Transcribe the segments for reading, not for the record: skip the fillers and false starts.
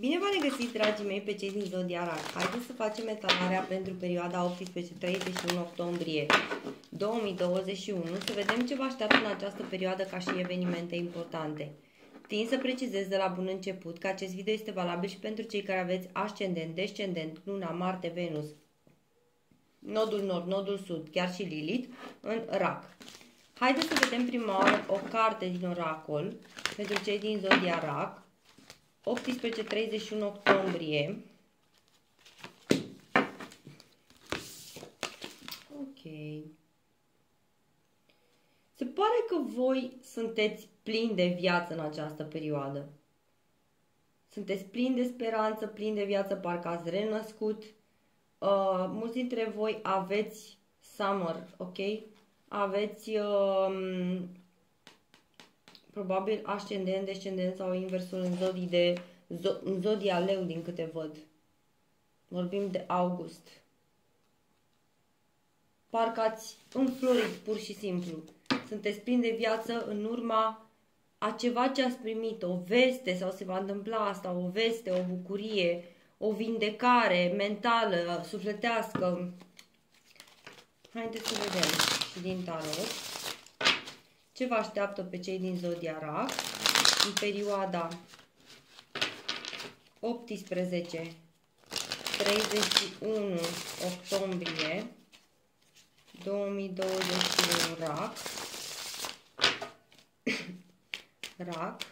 Bine v-am regăsit, dragii mei, pe cei din Zodia Rac. Haideți să facem etalarea pentru perioada 18-31 octombrie 2021, să vedem ce vă așteaptă în această perioadă ca și evenimente importante. Tind să precizez de la bun început că acest video este valabil și pentru cei care aveți ascendent, descendent, luna, Marte, Venus, nodul nord, nodul sud, chiar și Lilith în Rac. Haideți să vedem prima oară o carte din oracol pentru cei din Zodia Rac. 18-31 octombrie. Ok. Se pare că voi sunteți plini de viață în această perioadă. Sunteți plini de speranță, plini de viață, parcă ați renăscut. Mulți dintre voi aveți summer, ok? Aveți probabil ascendent, descendent sau inversul în zodia leu, din câte văd. Vorbim de august. Parcă ați înflorit, pur și simplu. Sunteți plini de viață în urma a ceva ce ați primit, o veste, sau se va întâmpla asta, o veste, o bucurie, o vindecare mentală, sufletească. Haideți să vedem și din tarot ce vă așteaptă pe cei din Zodia Rac în perioada 18-31 octombrie 2021 Rac. Rac.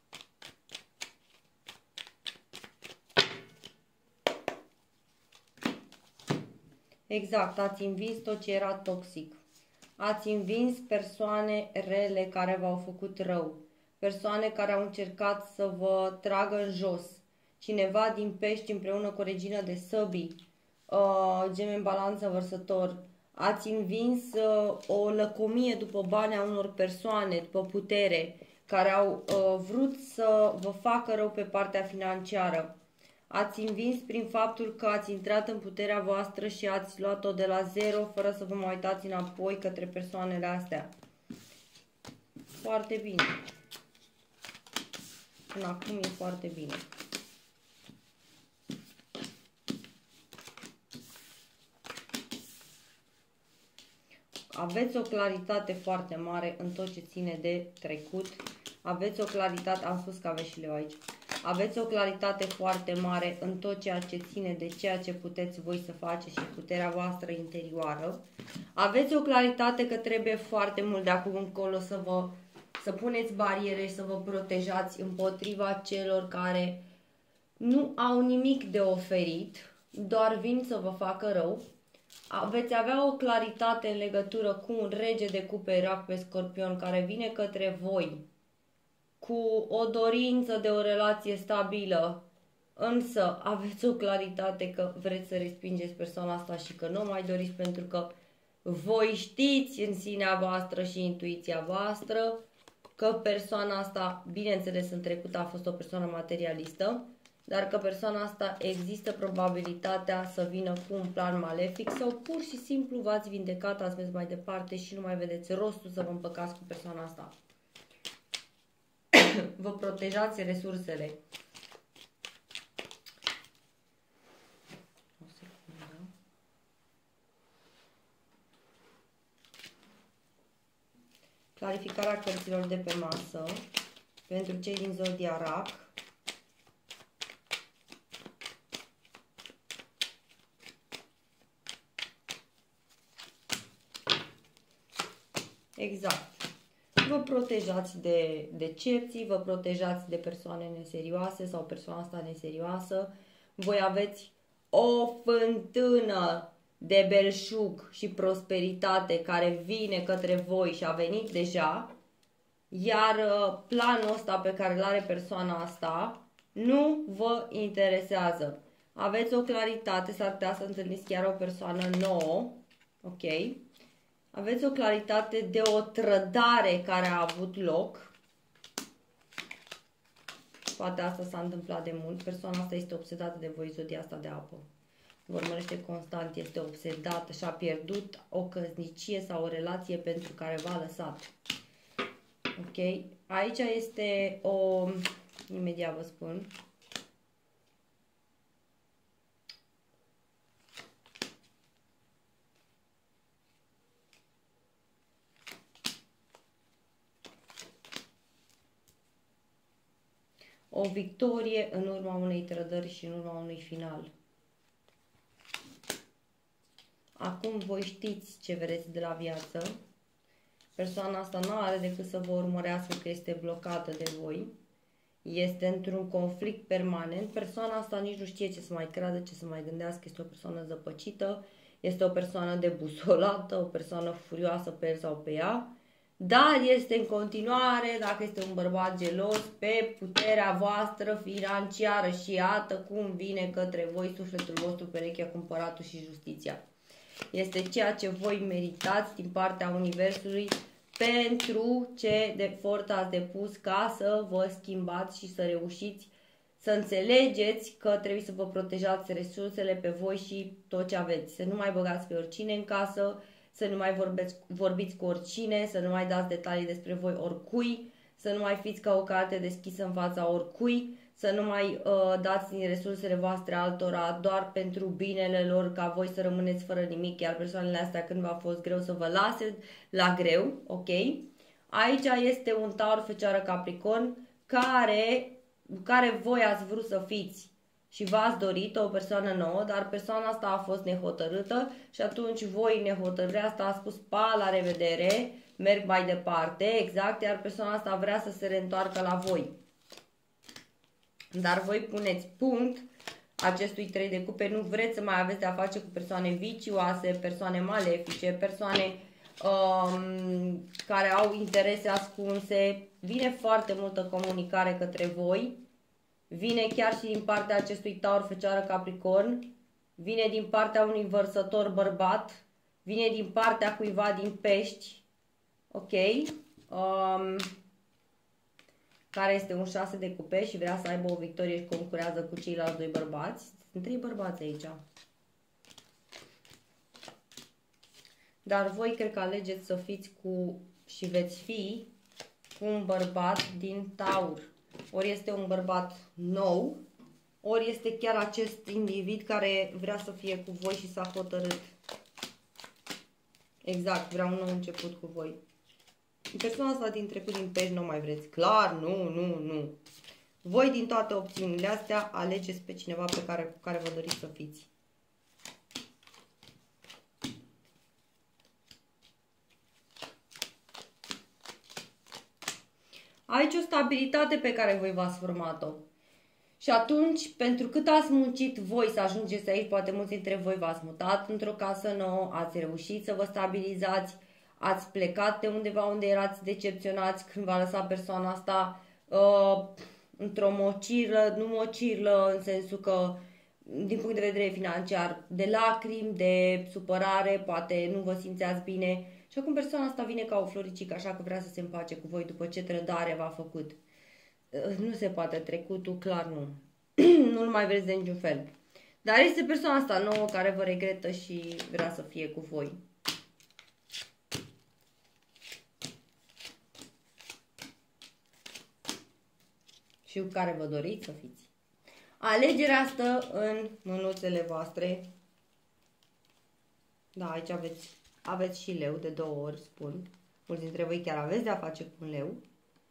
Exact, ați învins tot ce era toxic. Ați învins persoane rele care v-au făcut rău. Persoane care au încercat să vă tragă în jos. Cineva din pești împreună cu o regină de săbii. Geme în balanță, vărsător. Ați învins o lăcomie după bani a unor persoane, după putere, care au vrut să vă facă rău pe partea financiară. Ați învins prin faptul că ați intrat în puterea voastră și ați luat-o de la zero, fără să vă mai uitați înapoi către persoanele astea. Foarte bine. Până acum e foarte bine. Aveți o claritate foarte mare în tot ce ține de trecut. Aveți o claritate, am spus că aveți și leu aici. Aveți o claritate foarte mare în tot ceea ce ține de ceea ce puteți voi să faceți și puterea voastră interioară. Aveți o claritate că trebuie foarte mult de acum încolo să puneți bariere și să vă protejați împotriva celor care nu au nimic de oferit, doar vin să vă facă rău. Veți avea o claritate în legătură cu un rege de cupe Rac pe Scorpion care vine către voi cu o dorință de o relație stabilă, însă aveți o claritate că vreți să respingeți persoana asta și că nu o mai doriți pentru că voi știți în sinea voastră și intuiția voastră că persoana asta, bineînțeles în trecut a fost o persoană materialistă, dar că persoana asta există probabilitatea să vină cu un plan malefic sau pur și simplu v-ați vindecat, ați mers mai departe și nu mai vedeți rostul să vă împăcați cu persoana asta. Vă protejați resursele. O secundă. Clarificarea cărților de pe masă pentru cei din Zodia Rac. Exact. Vă protejați de decepții, vă protejați de persoane neserioase sau persoana asta neserioasă. Voi aveți o fântână de belșug și prosperitate care vine către voi și a venit deja. Iar planul ăsta pe care îl are persoana asta nu vă interesează. Aveți o claritate, s-ar putea să întâlniți chiar o persoană nouă. Ok? Aveți o claritate de o trădare care a avut loc. Poate asta s-a întâmplat de mult. Persoana asta este obsedată de voi, zodia asta de apă. Vă urmărește constant, este obsedată și a pierdut o căsnicie sau o relație pentru care v-a lăsat. Ok? Aici este o... Imediat vă spun. o victorie în urma unei trădări și în urma unui final. Acum voi știți ce vreți de la viață. Persoana asta nu are decât să vă urmărească că este blocată de voi. Este într-un conflict permanent. Persoana asta nici nu știe ce să mai creadă, ce să mai gândească. Este o persoană zăpăcită, este o persoană debusolată, o persoană furioasă pe el sau pe ea. Dar este în continuare, dacă este un bărbat gelos, pe puterea voastră financiară și iată cum vine către voi sufletul vostru, perechea, cumpăratul și justiția. Este ceea ce voi meritați din partea Universului pentru ce de efort ați depus ca să vă schimbați și să reușiți să înțelegeți că trebuie să vă protejați resursele pe voi și tot ce aveți. Să nu mai băgați pe oricine în casă, să nu mai vorbiți cu oricine, să nu mai dați detalii despre voi oricui, să nu mai fiți ca o carte deschisă în fața oricui, să nu mai dați din resursele voastre altora doar pentru binele lor, ca voi să rămâneți fără nimic, iar persoanele astea când v-a fost greu să vă lase la greu, ok? Aici este un Taur, Fecioară, Capricorn, care voi ați vrut să fiți și v-ați dorit o persoană nouă, dar persoana asta a fost nehotărâtă și atunci voi, nehotărârea asta, a spus pa, la revedere, merg mai departe, exact, iar persoana asta vrea să se reîntoarcă la voi. Dar voi puneți punct acestui 3 de cupe, nu vreți să mai aveți de-a face cu persoane vicioase, persoane malefice, persoane care au interese ascunse. Vine foarte multă comunicare către voi, vine chiar și din partea acestui Taur, Fecioară, Capricorn, vine din partea unui vărsător bărbat, vine din partea cuiva din Pești, ok? Care este un 6 de cupe și vrea să aibă o victorie și concurează cu ceilalți 2 bărbați. Sunt 3 bărbați aici. Dar voi cred că alegeți să fiți cu și veți fi cu un bărbat din Taur. Ori este un bărbat nou, ori este chiar acest individ care vrea să fie cu voi și s-a hotărât. Exact, vrea un nou început cu voi. Persoana asta din trecut din Pești nu mai vreți. Clar, nu. Voi din toate opțiunile astea alegeți pe cineva cu care vă doriți să fiți. Aici o stabilitate pe care voi v-ați format-o. Și atunci, pentru cât ați muncit voi să ajungeți aici, poate mulți dintre voi v-ați mutat într-o casă nouă, ați reușit să vă stabilizați, ați plecat de undeva unde erați decepționați când v-a lăsat persoana asta într-o mocirlă, nu mocirlă în sensul că din punct de vedere financiar, de lacrimi, de supărare, poate nu vă simțeați bine. Și acum persoana asta vine ca o floricică, așa că vrea să se împace cu voi după ce trădare v-a făcut. Nu se poate, trecutul, clar nu. Nu-l mai vreți de niciun fel. Dar este persoana asta nouă care vă regretă și vrea să fie cu voi. Și cu care vă doriți să fiți. Alegerea stă în mânuțele voastre. Da, aici aveți și leu de 2 ori, spun. Mulți dintre voi chiar aveți de a face cu un leu.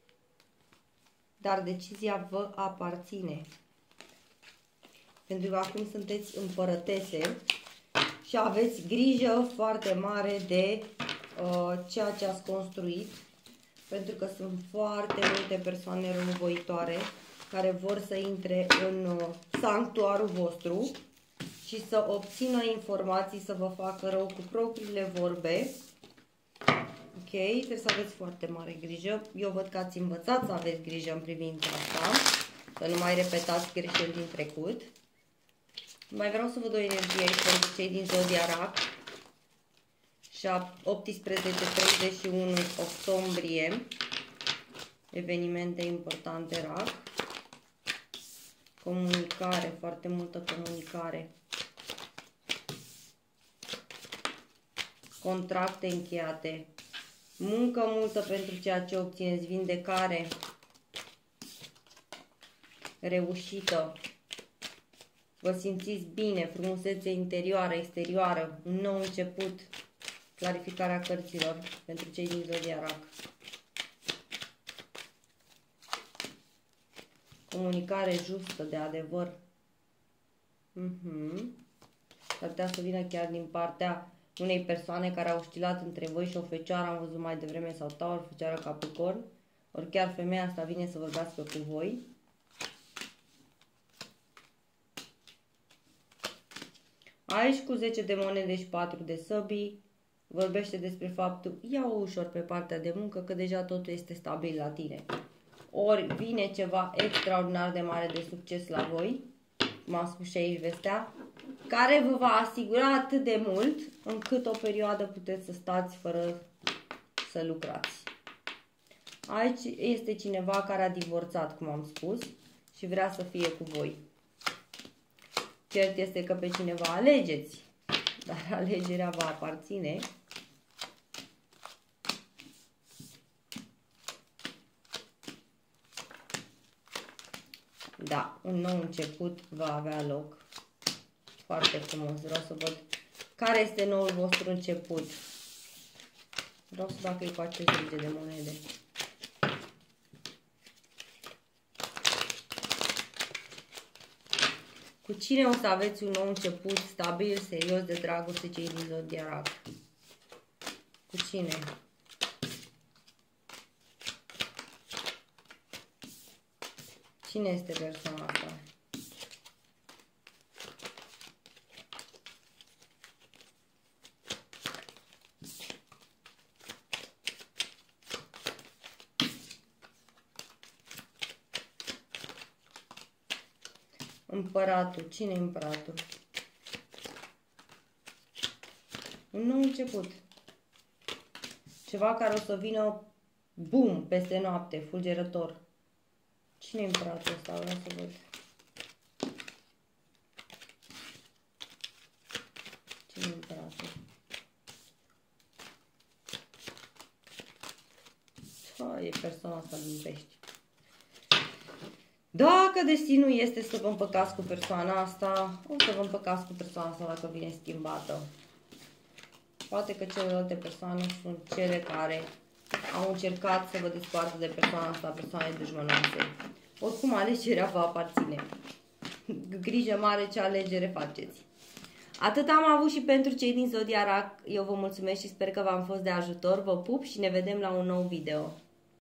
Dar decizia vă aparține. Pentru că acum sunteți împărătese și aveți grijă foarte mare de ceea ce ați construit. Pentru că sunt foarte multe persoane răuvoitoare care vor să intre în sanctuarul vostru și să obțină informații, să vă facă rău cu propriile vorbe. Ok, trebuie să aveți foarte mare grijă. Eu văd că ați învățat să aveți grijă în privința asta, să nu mai repetați greșeli din trecut. Mai vreau să văd o energie aici pentru cei din Zodia Rac. 18-31 octombrie, evenimente importante Rac. Comunicare, foarte multă comunicare. Contracte încheiate. Muncă multă pentru ceea ce obțineți. Vindecare. Reușită. Vă simțiți bine. Frumusețe interioară, exterioară. Un nou început. Clarificarea cărților pentru cei din Zodia Rac. comunicare justă, de adevăr. S-ar putea să vină chiar din partea unei persoane care au oscilat între voi și o fecioară, am văzut mai devreme, sau Taur, fecioară Capricorn, ori chiar femeia asta vine să vorbească cu voi. Aici cu 10 de monede și 4 de săbii vorbește despre faptul, ia-o ușor pe partea de muncă, că deja totul este stabil la tine. Ori vine ceva extraordinar de mare de succes la voi, cum am spus și aici vestea, care vă va asigura atât de mult încât o perioadă puteți să stați fără să lucrați. Aici este cineva care a divorțat, cum am spus, și vrea să fie cu voi. Cert este că pe cineva alegeți, dar alegerea va aparține. Da, un nou început va avea loc. Foarte frumos. Vreau să văd care este noul vostru început. Vreau să fac eu cu acest 10 de monede. Cu cine o să aveți un nou început stabil, serios, de dragoste, cei din zodiac? Cu cine? Cine este persoana asta? Împăratul. Cine e împăratul? Un nou început. Ceva care o să vină, bum, peste noapte, fulgerător. Cine e împăratul ăsta? Vreau să văd. Cine e împăratul? E persoana asta din pești. Dacă destinul este să vă împăcați cu persoana asta, o să vă împăcați cu persoana asta dacă vine schimbată. Poate că celelalte persoane sunt cele care au încercat să vă despartă de persoana asta, persoane dușmănoase. Oricum, alegerea vă aparține. Grijă mare ce alegere faceți. Atât am avut și pentru cei din Zodia Rac. Eu vă mulțumesc și sper că v-am fost de ajutor. Vă pup și ne vedem la un nou video.